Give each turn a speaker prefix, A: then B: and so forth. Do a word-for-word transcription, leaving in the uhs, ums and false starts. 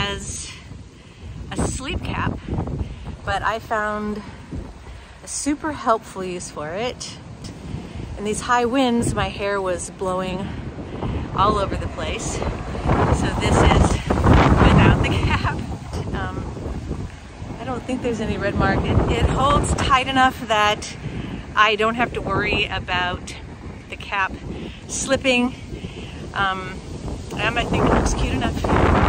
A: as a sleep cap, but I found a super helpful use for it. In these high winds, my hair was blowing all over the place. So this is without the cap. Um, I don't think there's any red mark. It, it holds tight enough that I don't have to worry about the cap slipping. Um, and I think it looks cute enough.